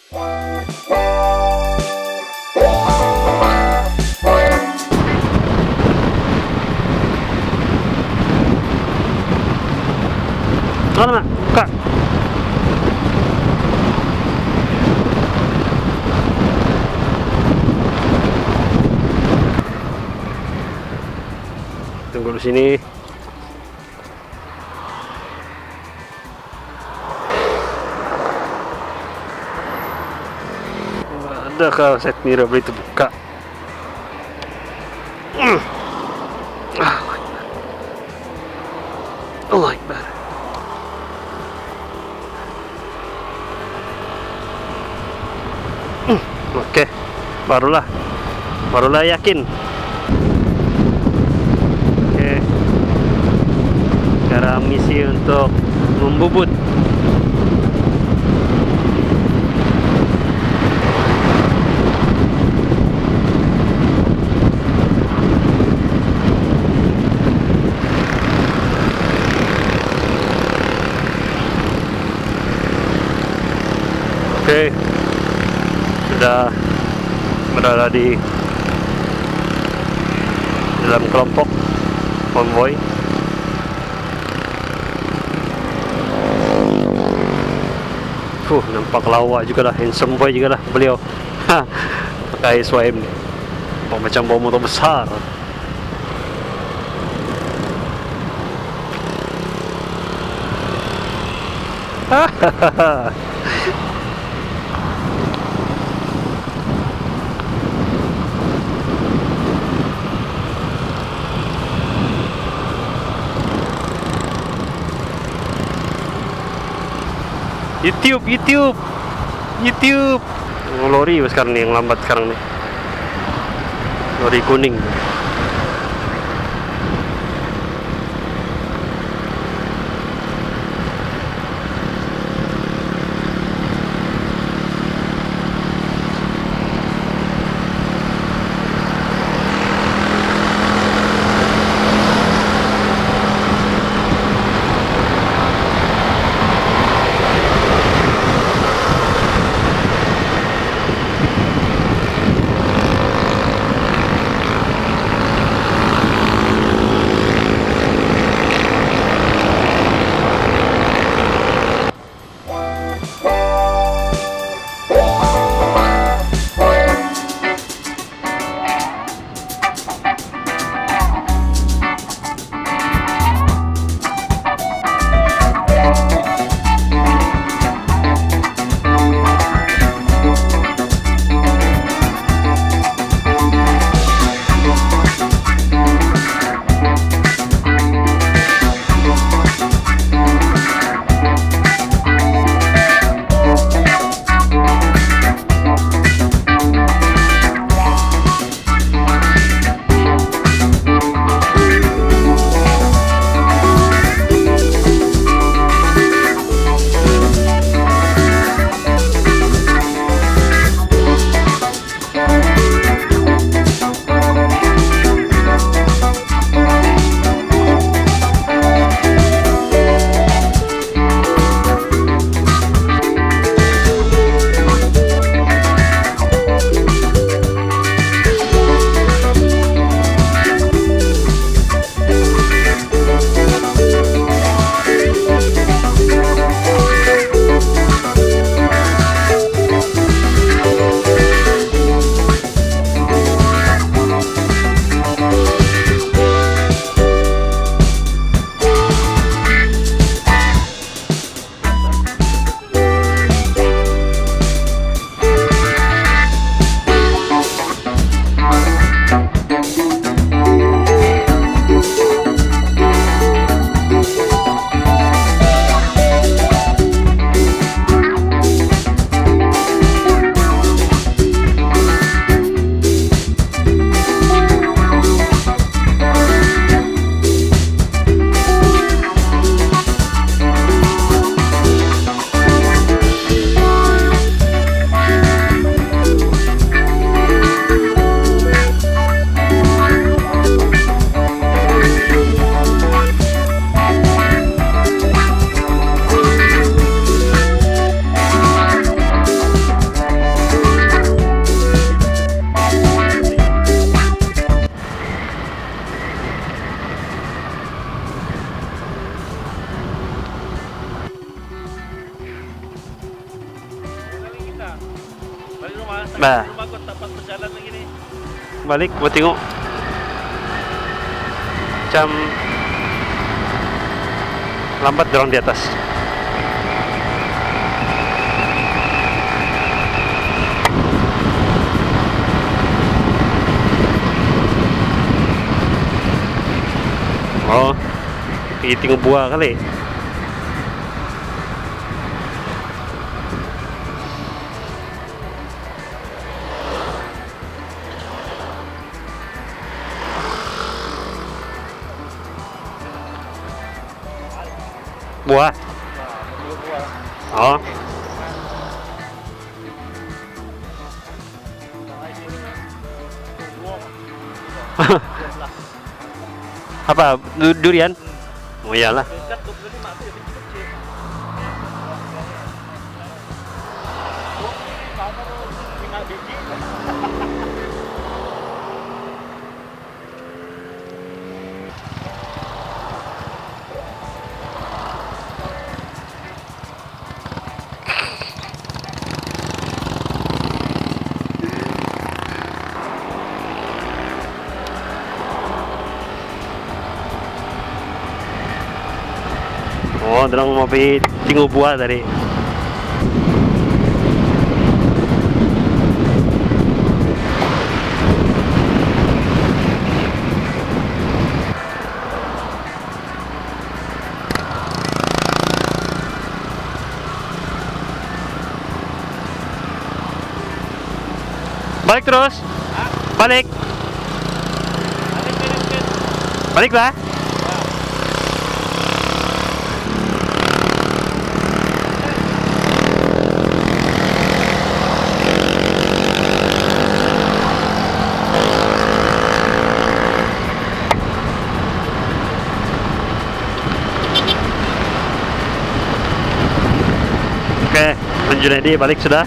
Mana, Mak? Buka. Tunggu di sini. Adakah set mirror itu buka? Allah Akbar. Oke, barulah yakin. Oke, cara misi untuk membubut. Oke, sudah berada di dalam kelompok konvoy. Nampak lawak juga lah, handsome boy juga lah beliau. Pakai SYM nih, macam bawa motor besar. Hahaha. YouTube. Lori sekarang nih yang lambat sekarang nih. Lori kuning. Balik rumah. Nah. Rumah aku tempat berjalan lagi nih. Balik buat tengok. Macam lambat dorong di atas. Oh, pergi tengok buah kali. Buah. Oh. Apa? Durian? Oh iyalah. Dekat 25 tu yang kecil. Lima biji. Oh, dorang mau pergi tengok buah tadi. Balik terus? Balik. Baliklah. Oke, Junaidi balik sudah.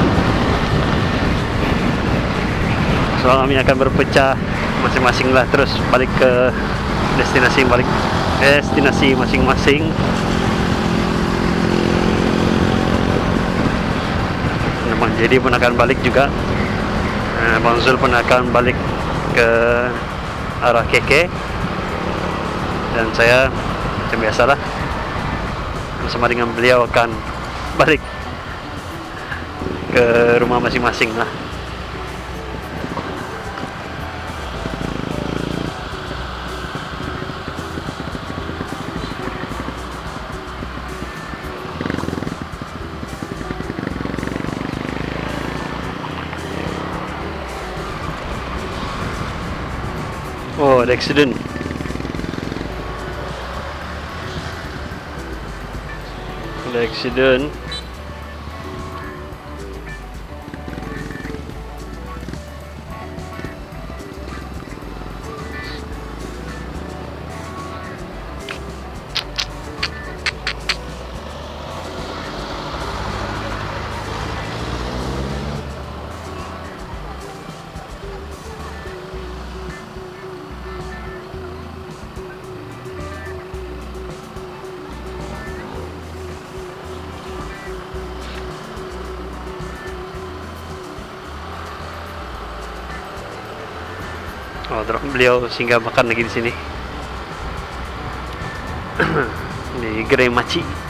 So kami akan berpecah masing-masing lah, terus balik ke destinasi masing-masing. Bang Jadi pun akan balik juga. Bang Zul pun akan balik ke arah KK, dan saya macam biasalah bersama dengan beliau akan balik ke rumah masing-masing lah. Oh, ada accident. Ada accident. Oh, beliau singgah makan lagi di sini. Di Gerai Maci.